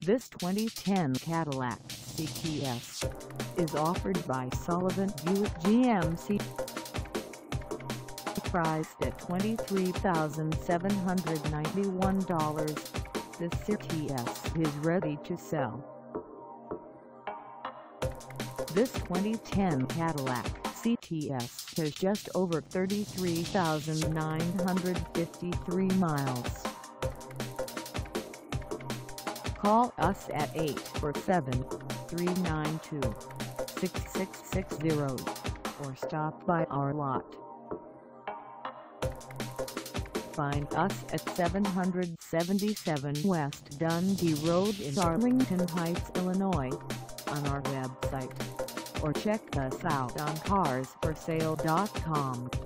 This 2010 Cadillac CTS is offered by Sullivan Buick GMC. Priced at $23,791, this CTS is ready to sell. This 2010 Cadillac CTS has just over 33,953 miles. Call us at 847-392-6660 or stop by our lot. Find us at 777 West Dundee Road in Arlington Heights, Illinois, on our website, or check us out on carsforsale.com.